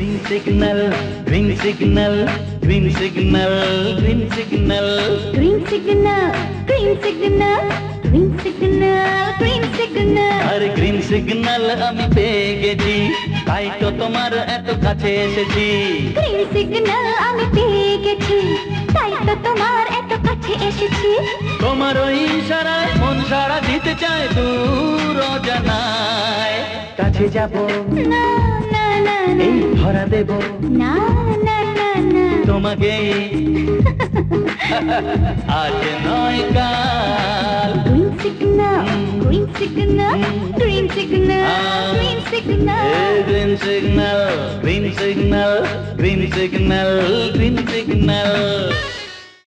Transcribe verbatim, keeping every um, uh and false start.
green signal, green signal, green signal, green signal, green signal, green signal, green signal, green signal. আরে green signal আমি পেয়ে গেছি, তাই তো তোমার এত কাছে এসেছি। green signal আমি পেয়ে গেছি, তাই তো তোমার এত কাছে এসেছি। তোমার ওই ইশারায় মন সাড়া দিতে চায় দূর অজানায়। কাছে যাব না না না না, এই ধরা দেব না না না না, তোমাকেই আজ নয় কাল। green signal, green signal, green signal, green signal. green signal, green signal, green signal, green signal.